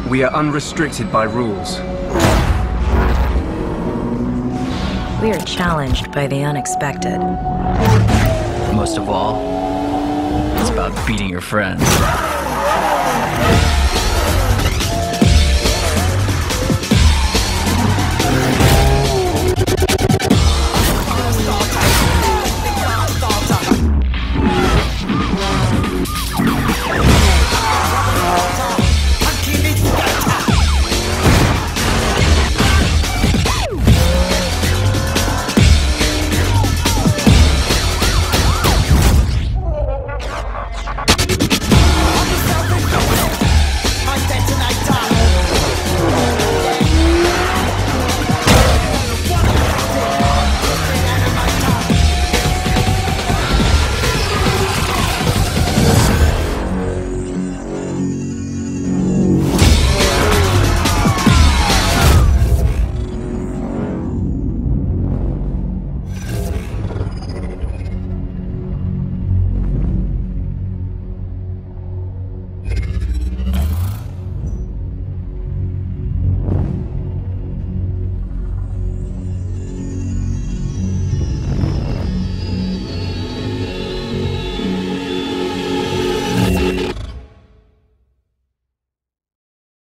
We are unrestricted by rules. We are challenged by the unexpected. Most of all, it's about beating your friends.